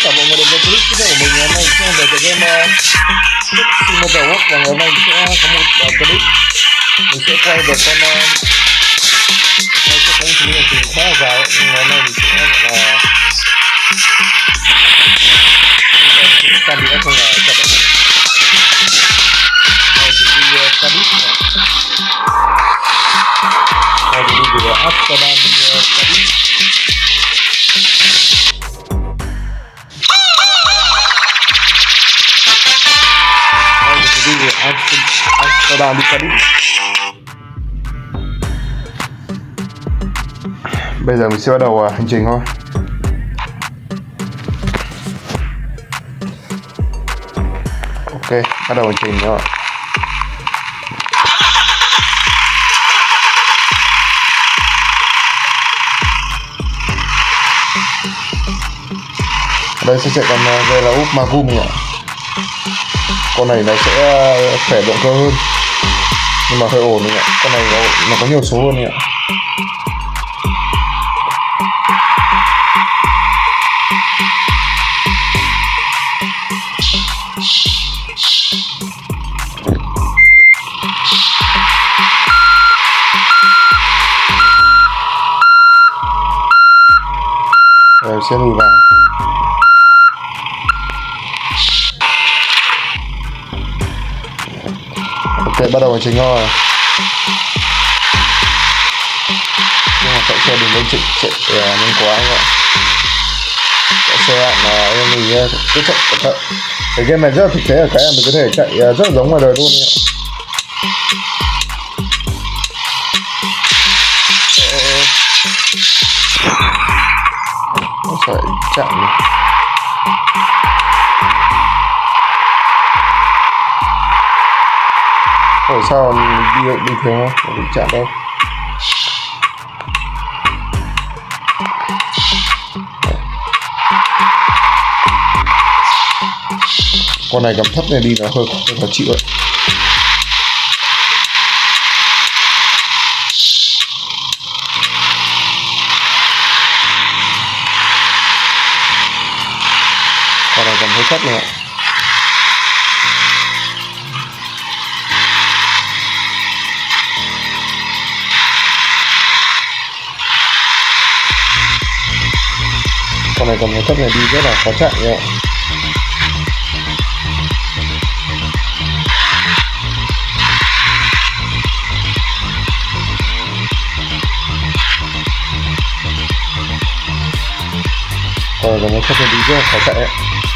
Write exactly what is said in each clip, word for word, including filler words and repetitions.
cả mọi người đến với clip tiếp theo của mình. Ngày hôm nay sẽ về tựa game Simulator Walk, và ngày hôm nay sẽ có một uh, clip mình sẽ quay được con uh, đây sẽ có một chuyến hành trình khá là dài ấy. Nhưng ngày hôm nay mình sẽ gọi là chúng ta đi không là chặt đấy. Đây thì đi uh, Cadiz, đây thì đi từ Amsterdam đi uh, Cadiz. Đi về Amsterdam đi Cadiz. Bây giờ mình sẽ bắt đầu hành trình thôi. Ok, bắt đầu hành trình rồi. Đây sẽ chạy con đây là úp Magum nhỉ. Con này nó sẽ khỏe động cơ hơn, nhưng mà hơi ổn đấy ạ. Con này nó, nó có nhiều số hơn đấy ạ. Rồi sẽ lùi vào. Ok, bắt đầu hành trình thôi. Nhưng mà chạy xe đừng lên chạy chạy nhanh quá anh ạ. Chạy xe bạn là em mình cứ chạy cẩn thận. Cái game này rất là thực tế ở cái là mình có thể chạy rất là giống ngoài đời luôn anh ạ. Nó phải chạm này. Ủa sao mình đi bình thường không? Mình chạm đâu. Con này cầm thấp này đi nó hơi, hơi khó chịu ấy. Con này cầm hơi thấp này ạ. Con này cầm cái thấp này đi rất là khó chạy nhé. Con này cầm cái thấp này đi rất là khó chạy ấy.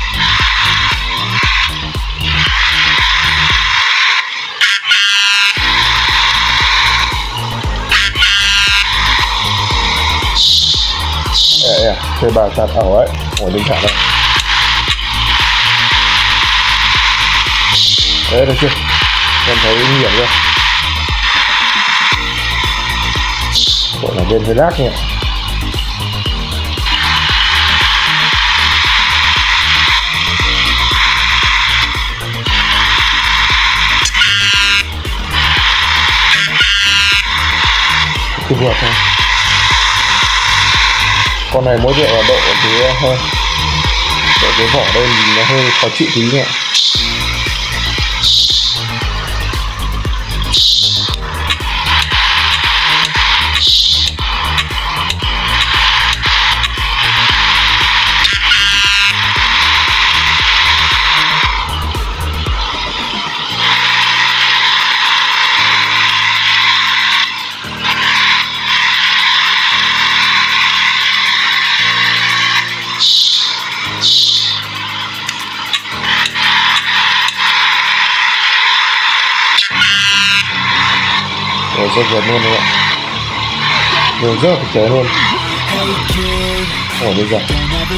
Đấy à, thuê bà sạt ẩu ấy, ngồi đứng thẳng đây. Đấy, được chưa? Em thấy nguy hiểm chưa? Bộ là bên hơi rác nhỉ. Cứ vượt thôi. Con này mỗi độ độ cái hơi độ cái vỏ đây nó hơi khó chịu tí nhỉ. Rồi rất vượt luôn đấy ạ. Rồi rất là thực tế luôn. Ủa bây giờ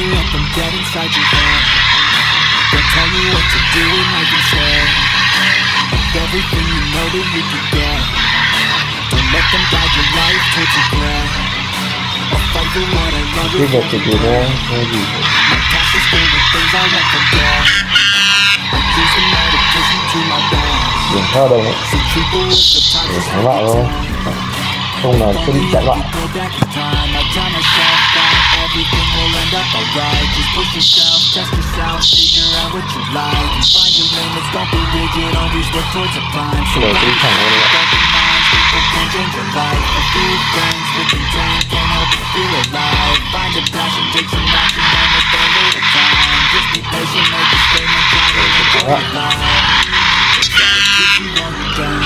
cái vật thực tế nó hay gì điểm thao đồng ấy để thắng lại thôi, không là sẽ bị chặn lại. everything will end up alright. Just push yourself, test yourself, figure out what you like. Find your limits, don't be rigid, always work towards a climb. So life is broken minds, people can change your life. A few things with intent can help you feel alive. Find a passion, take some action, and it's a little time. Just be patient, make a statement, try to enjoy your life. It's like if you want it down,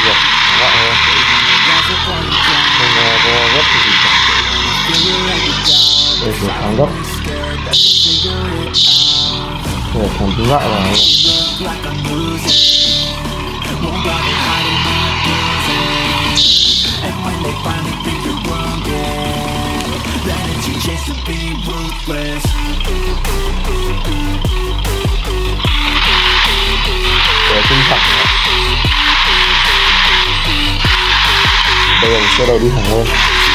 rise up on your ground. Đây là thằng gấp. Đây là thằng thứ lại rồi. Để tinh thần. Đây là xe đầu đi thẳng luôn.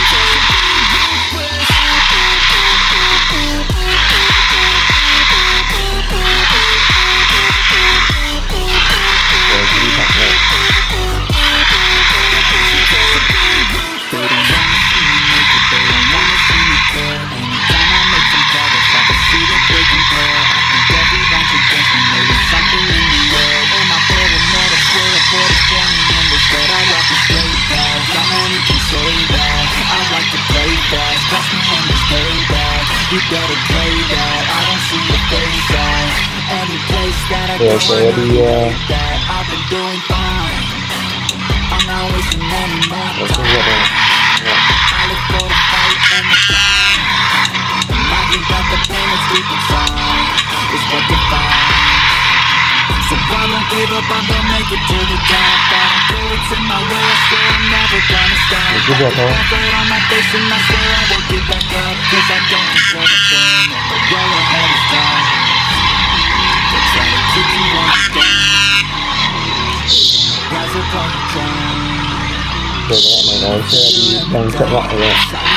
Rồi sẽ đi uh... ở không vượt này. So I won't give up, I'm gonna make it to the top. Bullets in my way, I swear I'm never gonna stop. I put that on my face and I swear I won't get back up. Cause I don't deserve a thing, the road ahead is dark. They try to keep you on the stand. Rise up on the ground. Rồi các bạn này nó sẽ đi đang chậm lại rồi.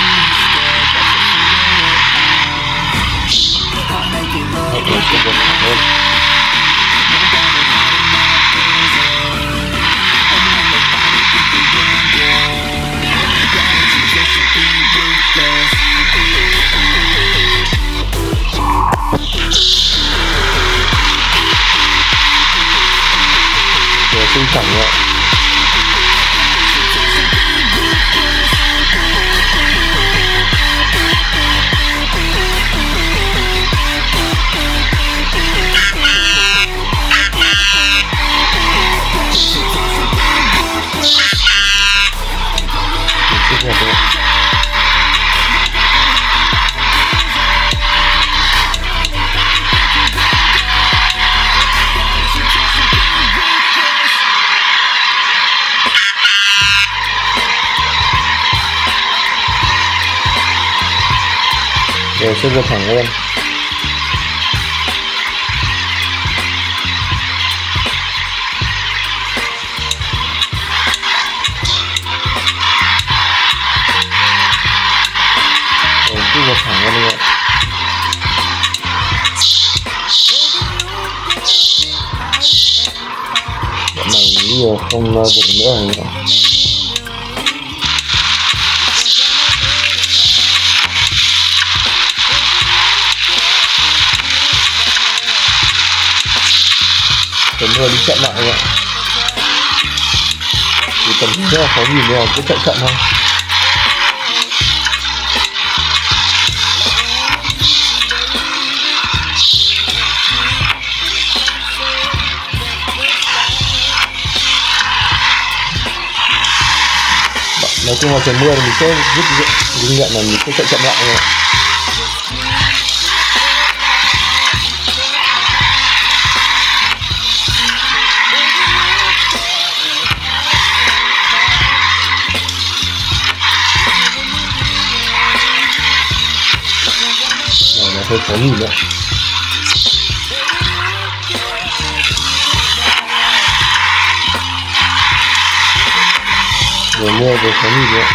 Hãy subscribe cho kênh Ghiền Mì Gõ để không bỏ lỡ những video hấp dẫn. Rồi xinh xẳng ạ. Rồi sẽ vượt thẳng lên. Rồi cứ vượt thẳng lên đi ạ. Đoạn này bây giờ không vượt nữa rồi nữa. Tầm vừa đi chậm lại ạ. Thì tầm rất là khó nhìn nào cứ chậm chậm thôi. Nói chung là trời mưa thì mình sẽ rút kinh nghiệm là mình sẽ chậm chậm lại thôi. Hơi khó nhìn nữa. Rồi mưa vừa khó nhìn nữa.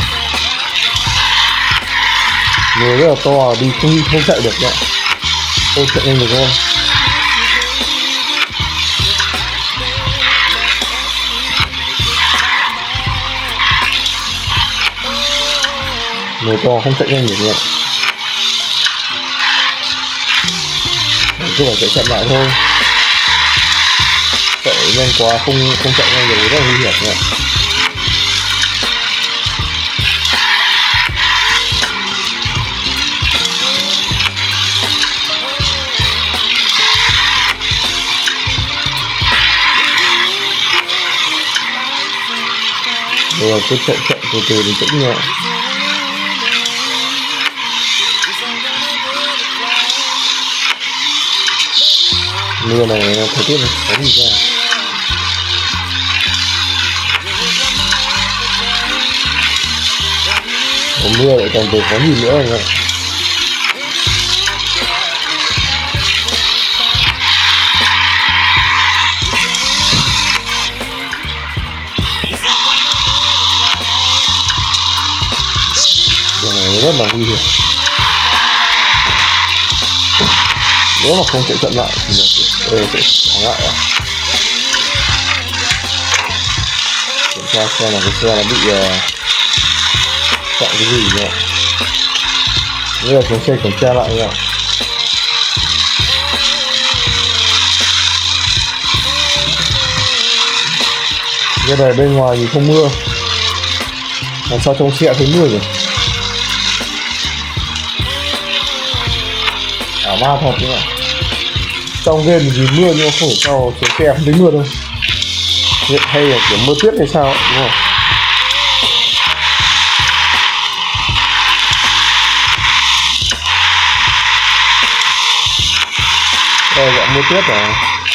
Mưa rất là to, đi không không chạy được nữa. Ô chạy nhanh được không? Người to không chạy nhanh được nhỉ? Cứ phải chạy chậm lại thôi. Chạy nhanh quá không không chạy nhanh được rất là nguy hiểm nhỉ. Rồi cứ chạy chạy từ từ đến tĩnh nhẹ. Mưa này thời tiết này có gì ra. Có mưa lại còn từ có gì nữa rồi. Rất là nguy hiểm. Nếu mà không chạy chậm lại thì là sẽ thắng lại à. Kiểm tra xem là cái xe nó bị uh, chặn cái gì nhỉ. Bây giờ chúng sẽ kiểm tra lại nhỉ. Cái này bên ngoài thì không mưa, làm sao trong xe thấy mưa nhỉ? Ảo ma thật chứ ạ. Trong game thì mưa nhưng mà không phải sao trên xe không thấy mưa đâu. Hay là kiểu mưa tuyết hay sao ấy, đúng không? Đây gọi mưa tuyết à.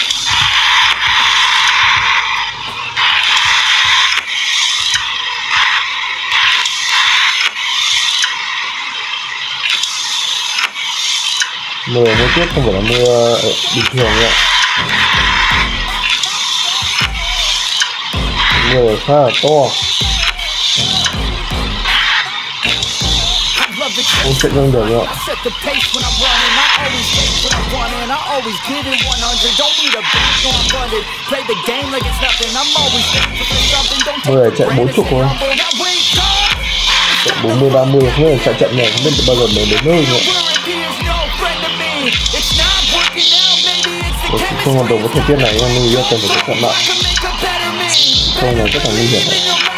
Mưa mưa tuyết không phải là mưa bình thường ạ. Mưa khá là to. Không chạy nhanh được ạ. Mưa chạy bốn chục thôi. Chạy bốn mươi ba mươi không biết chạy chậm này không biết bao giờ mới đến nơi nữa. Không hoàn toàn có thời tiết này nên người yêu cần phải cẩn thận lại. Không là rất là nguy hiểm.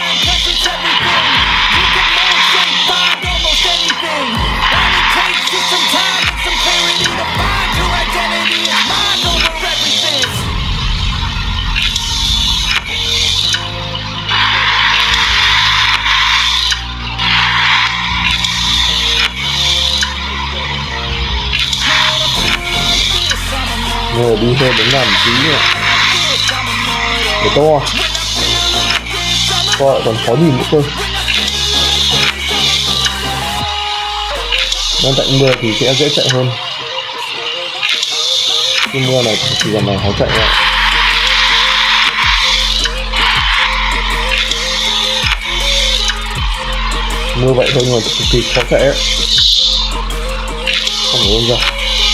Người đi hơi đến làm tí nữa. Để to. To lại còn khó nhìn nữa cơ. Bên cạnh mưa thì sẽ dễ chạy hơn. Cái mưa này thì gần này khó chạy nha. Mưa vậy thôi nhưng mà cực kỳ khó chạy ấy. Không phải ra.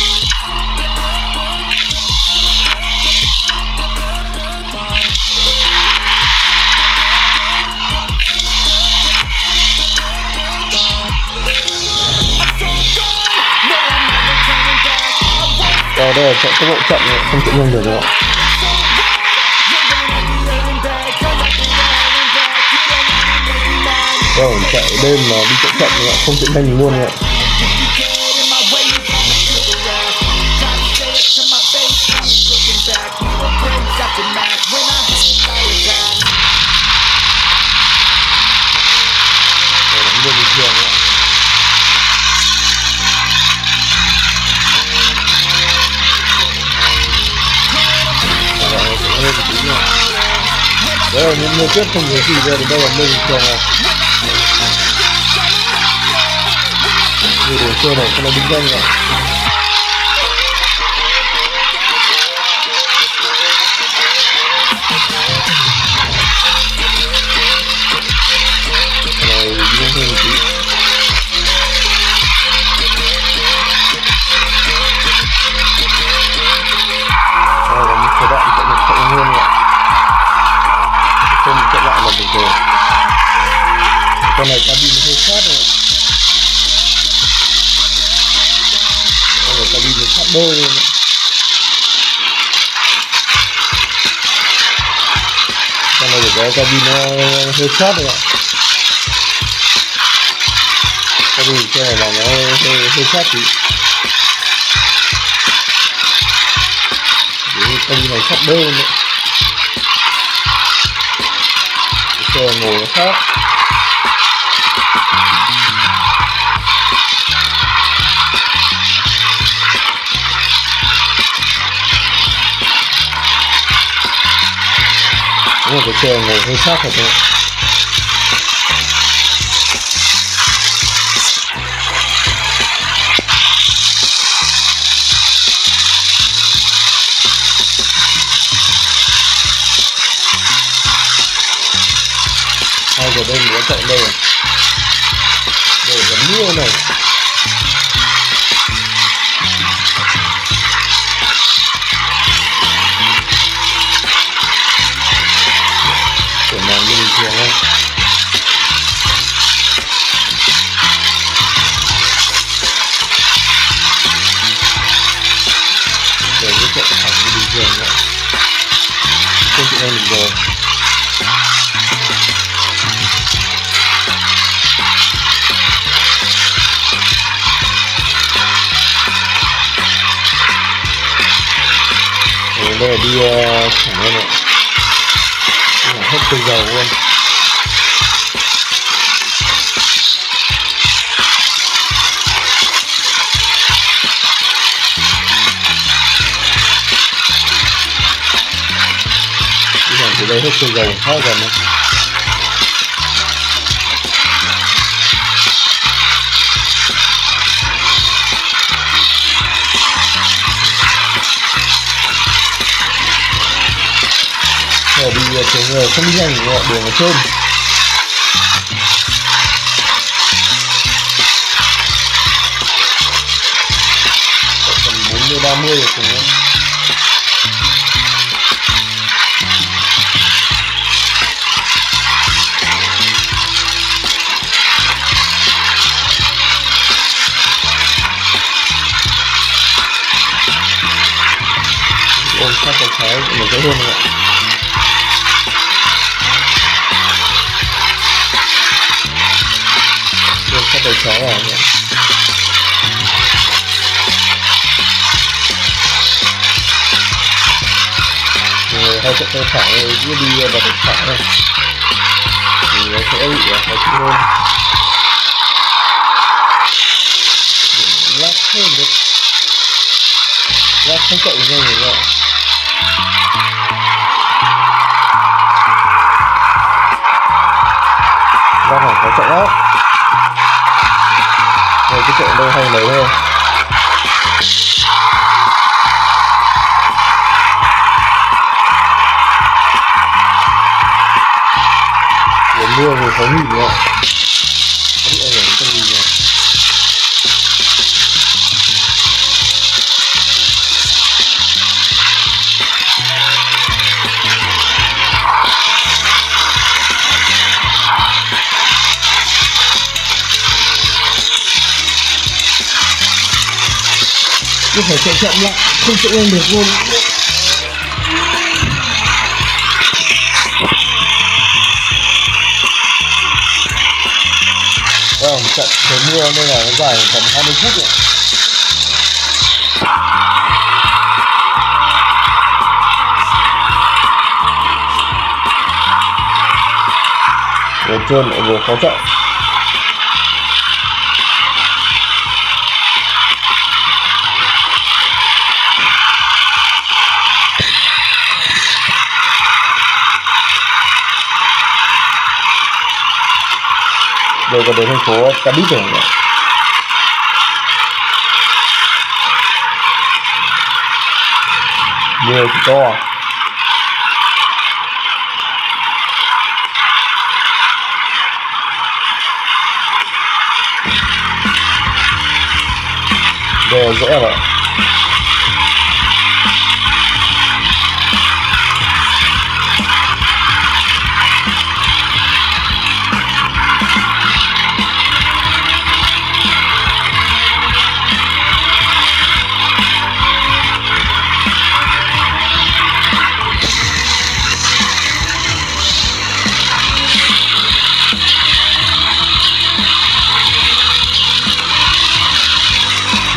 Ở đây là chạy tốc độ chậm không chạy nhanh được đâu. Rồi chạy đêm mà đi chạy chậm không chạy nhanh luôn ạ. Đấy là những mưa tuyết không có gì ra thì đâu là mưa bình thường à. Người đồ chơi này không là đinh danh à. Rồi đi hơn một tí. được rồi. Con này cabin hơi sát rồi. Con này cabin nó sát đôi luôn đấy. Con này cái cabin nó hơi sát rồi ạ. Cabin xe này là nó hơi, hơi sát tí. Cabin này sát đôi luôn đấy. Xe ngồi nó khác. Đúng là cái xe ngồi hơi sát thật đấy. Hai giờ đây mình đã chạy đây rồi. Đây là mưa này. Kiểu nào như bình thường không? Để cái chạy thẳng như bình thường vậy. Không chịu em được rồi. Đây là đi uh, thẳng lên ạ. Hết cây dầu luôn. Đi thẳng từ đây hết cây dầu khá gần đấy. Ở đi trường người không đi nhanh thì họ đường ở trên. Tầm bốn mươi ba mươi rồi cùng em. Ôm sát tay trái để dễ hơn rồi ạ. Sát tay trái vào nhé. Rồi hai tay phải cứ đi vào tay phải này thì nó sẽ bị khó chịu hơn. Lắc hơn được. Lắc không chạy nhanh rồi các bạn. Lắc này khó chạy lắm. Rồi cái chạy đâu hay lấy thôi. Vừa mưa vừa khó nghỉ nữa. Không biết ảnh hưởng đến con gì rồi. Cứ phải chạy chậm lại, không chạy nhanh được luôn. Vâng, trận trời mưa nên là nó dài tầm hai mươi phút rồi. Vừa trơn lại vừa khó chạy. Đây là đường thành phố Cabit rồi nhỉ. Mưa thì to. Đây là rẽ vậy.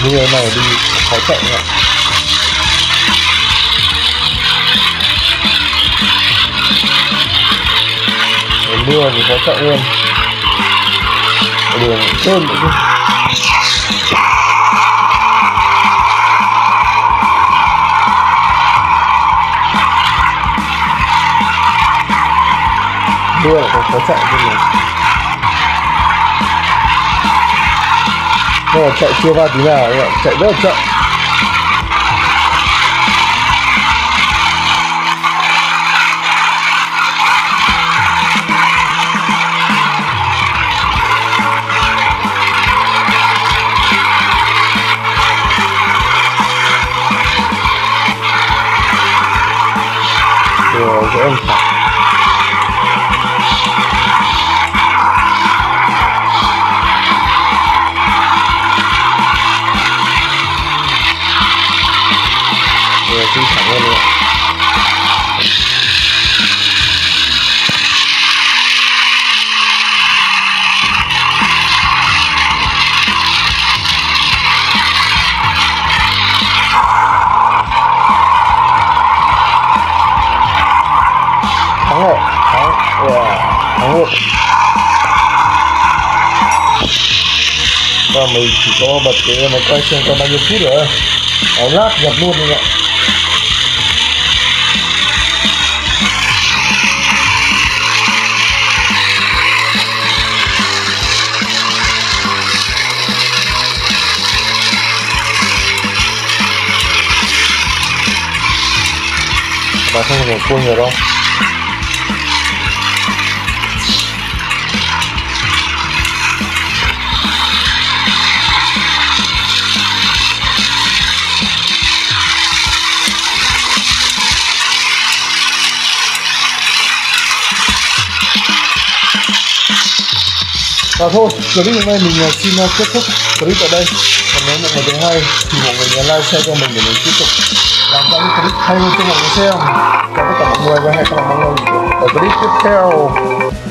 mưa này đi khó chạy ạ. Để mưa thì khó chạy luôn, đường trơn nữa chứ. Mưa lại còn khó chạy chứ mình. Nhưng mà chạy chưa va tí nào các bạn, chạy rất là chậm. Rồi các em phải đi thẳng lên luôn. Thắng rồi, thắng, yeah, thắng luôn. Và mình chỉ có bật cái máy quay xem có bao nhiêu phút nữa, ở lát nhập luôn đi ạ. Và không phải cua nhiều đâu. Và thôi, clip hôm nay mình xin kết thúc clip tại đây. Còn nếu mọi người thấy hay thì mọi người nhớ like, share cho mình để mình tiếp tục làm ra những clip hay hơn cho mọi người xem. Chào tất cả mọi người và hẹn gặp lại mọi người ở clip tiếp theo.